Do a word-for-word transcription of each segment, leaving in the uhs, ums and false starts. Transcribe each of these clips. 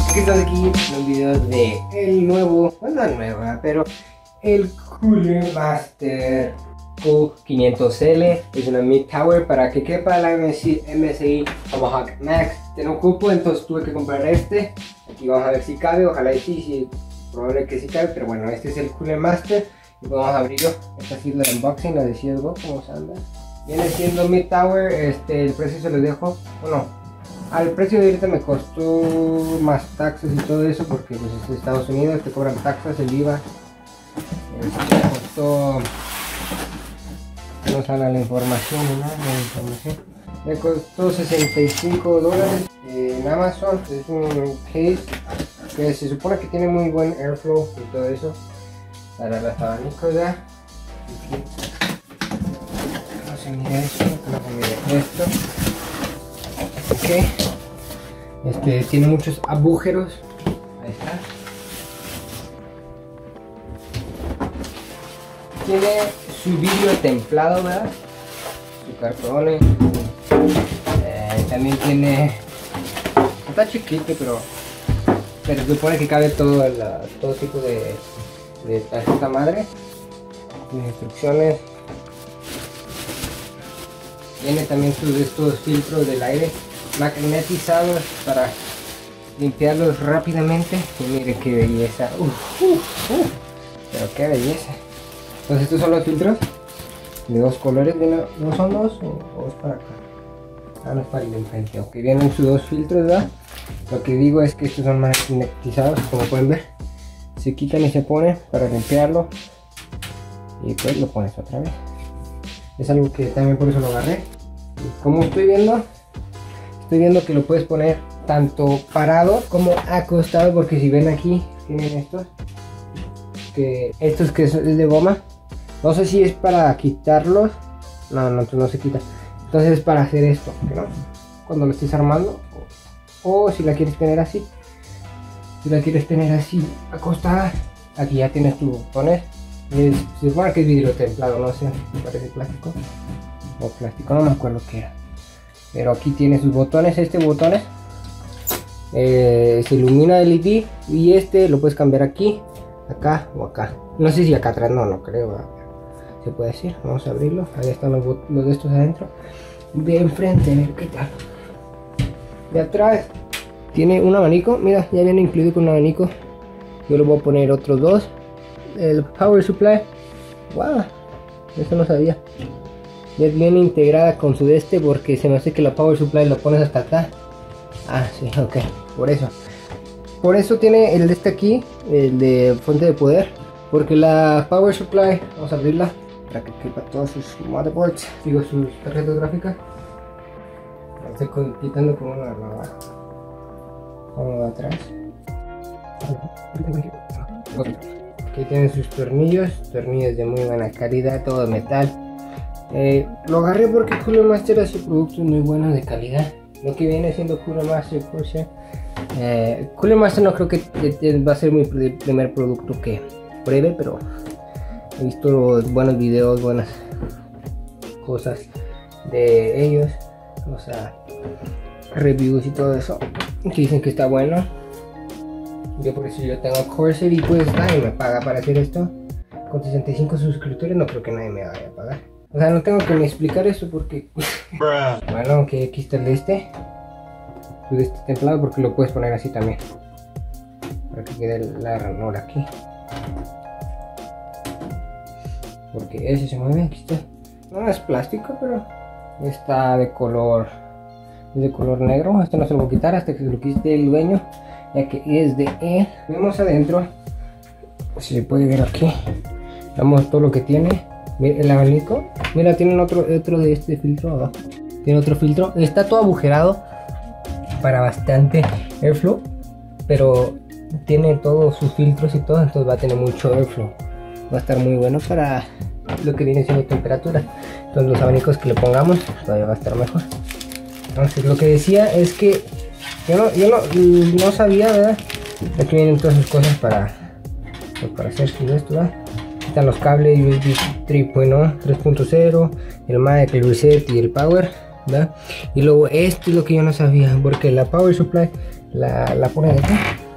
que estás aquí en un video de el nuevo, bueno, no nuevo, pero el Cooler Master Q quinientos L. Es una Mid Tower para que quepa la M S I Tomahawk Max. Tengo un cupo, entonces tuve que comprar este. Aquí vamos a ver si cabe, ojalá y sí, sí, probable que sí cabe, pero bueno, este es el Cooler Master y vamos a abrirlo. Esta ha sido el unboxing, la de C S G O, ¿cómo se anda? Viene siendo Mid Tower, este, el precio se los dejo, o no, al precio de ahorita me costó más taxas y todo eso, porque pues es de Estados Unidos, te cobran taxas, el I V A, este, me costó, no sale la información, ¿no? La información, me costó sesenta y cinco dólares en Amazon. Es un case que se supone que tiene muy buen airflow y todo eso para los abanicos, ¿ya? Mira esto, no se mire esto. Ok, este tiene muchos agujeros. Ahí está. Tiene su vidrio templado, ¿verdad? Su cartón. Eh, también tiene. Está chiquito, pero pero se supone que cabe todo, la, todo tipo de, de tarjeta madre. Las instrucciones. Viene también sus estos filtros del aire magnetizados para limpiarlos rápidamente. Y mire qué belleza. Uf, uf, uf. Pero qué belleza. Entonces estos son los filtros de dos colores. ¿No son dos o es para acá? Ah, no es para el de enfrente. Ok, vienen sus dos filtros, ¿verdad? Lo que digo es que estos son magnetizados, como pueden ver. Se quitan y se ponen para limpiarlo. Y pues lo pones otra vez. Es algo que también por eso lo agarré. Como estoy viendo, estoy viendo que lo puedes poner tanto parado como acostado, porque si ven aquí, tienen estos, que estos que es de goma. No sé si es para quitarlos. No, no, no se quita. Entonces es para hacer esto, ¿no? Cuando lo estés armando. O, o si la quieres tener así. Si la quieres tener así, acostada, aquí ya tienes tus botones. Es, se supone que es vidrio templado, no sé, me parece plástico o plástico, no me acuerdo qué era, pero aquí tiene sus botones. Este botones eh, se ilumina el L E D y este lo puedes cambiar aquí, acá o acá. No sé si acá atrás, no, no creo, se puede decir. Vamos a abrirlo, ahí están los, los de estos adentro. De enfrente, a ver qué tal. De atrás tiene un abanico, mira, ya viene incluido con un abanico. Yo le voy a poner otros dos. El power supply, wow, eso no sabía. Ya viene integrada con su de este, porque se me hace que la power supply lo pones hasta acá. Ah, sí, ok, por eso. Por eso tiene el de este aquí, el de fuente de poder, porque la power supply, vamos a abrirla para que quepa todos sus motherboards, digo sus tarjetas gráficas. Estoy quitando como una nueva, como de atrás. Aquí tienen sus tornillos, tornillos de muy buena calidad, todo de metal. Eh, lo agarré porque Cooler Master hace productos muy buenos de calidad. Lo que viene siendo Cooler Master, Porsche. Eh, Cooler Master no creo que va a ser mi primer producto que pruebe, pero he visto buenos videos, buenas cosas de ellos, o sea, reviews y todo eso, que dicen que está bueno. Yo por eso yo tengo Corsair y pues nadie me paga para hacer esto. Con sesenta y cinco suscriptores no creo que nadie me vaya a pagar. O sea, no tengo que ni explicar eso porque... Bueno, aunque aquí está el de este. El de este templado, porque lo puedes poner así también. Para que quede la ranura aquí. Porque ese se mueve, aquí está. No es plástico, pero está de color... Es de color negro. Esto no se lo voy a quitar hasta que lo quite el dueño, ya que es de él. Vemos adentro, si se puede ver aquí, vemos todo lo que tiene. Mira el abanico, mira, tienen otro, otro de este filtro abajo, tiene otro filtro, está todo agujerado para bastante airflow, pero tiene todos sus filtros y todo, entonces va a tener mucho airflow, va a estar muy bueno para lo que viene siendo temperatura. Entonces los abanicos que le pongamos todavía va a estar mejor. Entonces lo que decía es que Yo no, yo no, no sabía, ¿verdad? Aquí vienen todas sus cosas para, pues para hacer su esto, ¿verdad? Aquí están los cables U S B tres punto cero, el mic, el reset y el power, ¿verdad? Y luego esto es lo que yo no sabía, porque la power supply la, la pone de acá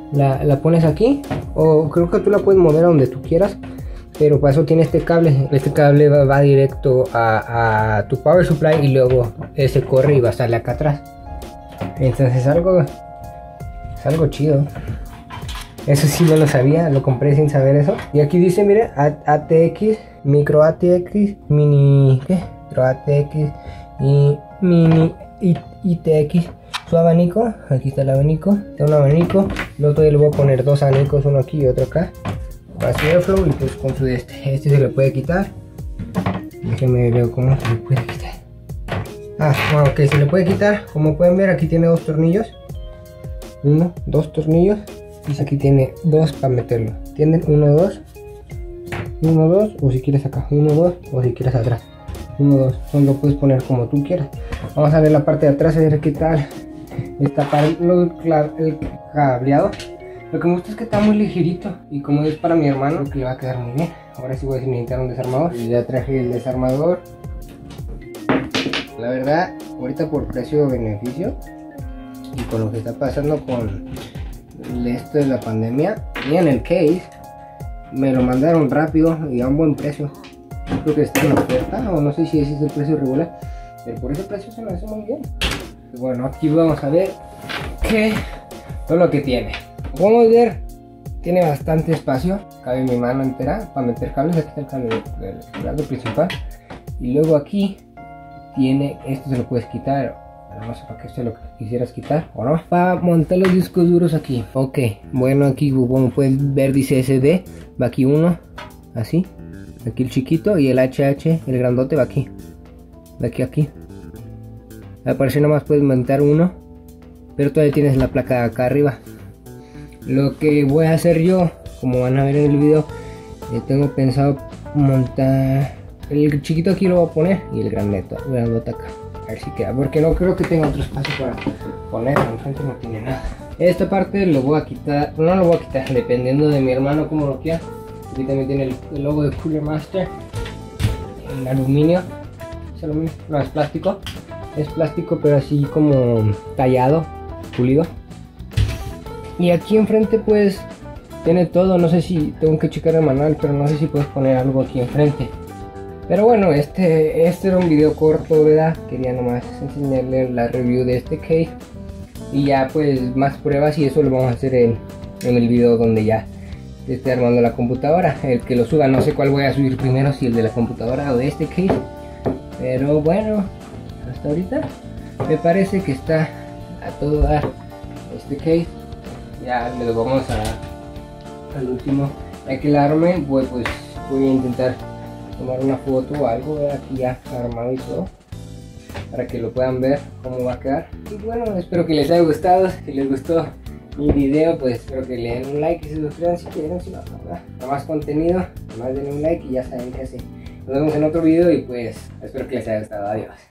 la, la pones aquí, o creo que tú la puedes mover a donde tú quieras, pero para eso tiene este cable. Este cable va, va directo a, a tu power supply y luego ese corre y va a estarle acá atrás. Entonces es algo, es algo chido. Eso sí no lo sabía, lo compré sin saber eso. Y aquí dice, mire, A T X, micro A T X, mini, ¿qué? Micro A T X y mini I T X. Su abanico, aquí está el abanico, está un abanico. Luego todavía le voy a poner dos abanicos, uno aquí y otro acá, para su airflow. Y pues con su de este, este se le puede quitar. Déjenme ver cómo se le puede quitar. Ah, bueno, ok, se le puede quitar. Como pueden ver, aquí tiene dos tornillos. Uno, dos tornillos. Y aquí tiene dos para meterlo. Tienen uno, dos. Uno, dos. O si quieres acá. Uno, dos. O si quieres atrás. Uno, dos. Entonces lo puedes poner como tú quieras. Vamos a ver la parte de atrás, a ver qué tal. Está para el cableado. Lo que me gusta es que está muy ligerito. Y como es para mi hermano, creo que le va a quedar muy bien. Ahora sí voy a necesitar un desarmador. Y ya traje el desarmador. La verdad, ahorita por precio-beneficio y con lo que está pasando con esto de la pandemia y en el case, me lo mandaron rápido y a un buen precio. Yo creo que está en oferta, o no sé si ese es el precio regular, pero por ese precio se me hace muy bien. Bueno, aquí vamos a ver que todo lo que tiene. Como podemos ver, tiene bastante espacio. Cabe mi mano entera para meter cables. Aquí está el cable del cable principal. Y luego aquí tiene, esto se lo puedes quitar. No sé para qué se lo quisieras quitar o no. Para montar los discos duros aquí. Ok, bueno, aquí como pueden ver dice S D. Va aquí uno, así. Aquí el chiquito y el H H, el grandote va aquí. De aquí a aquí. Al parecer nomás puedes montar uno, pero todavía tienes la placa acá arriba. Lo que voy a hacer yo, como van a ver en el video, eh, tengo pensado montar el chiquito aquí, lo voy a poner, y el grandote, el grandote acá. A ver si queda, porque no creo que tenga otro espacio para poner, enfrente no tiene nada. Esta parte lo voy a quitar, no lo voy a quitar, dependiendo de mi hermano como lo quiera. Aquí también tiene el, el logo de Cooler Master, en aluminio. ¿Es aluminio? No, es plástico. Es plástico pero así como tallado, pulido. Y aquí enfrente pues tiene todo, no sé si tengo que checar el manual, pero no sé si puedes poner algo aquí enfrente. Pero bueno, este, este era un video corto, ¿verdad? Quería nomás enseñarle la review de este case. Y ya pues más pruebas y eso lo vamos a hacer en, en el video donde ya esté armando la computadora. El que lo suba, no sé cuál voy a subir primero, si el de la computadora o de este case. Pero bueno, hasta ahorita me parece que está a todo dar este case. Ya le vamos a, al último. Ya que la arme, voy, pues voy a intentar tomar una foto o algo, ¿verdad? Aquí ya armado y todo, para que lo puedan ver cómo va a quedar. Y bueno, espero que les haya gustado. Si les gustó mi video, pues espero que le den un like y se suscriban si quieren. Si no, ¿verdad? Para más contenido, más denle un like y ya saben qué hacer. Nos vemos en otro video y pues espero que les haya gustado. Adiós.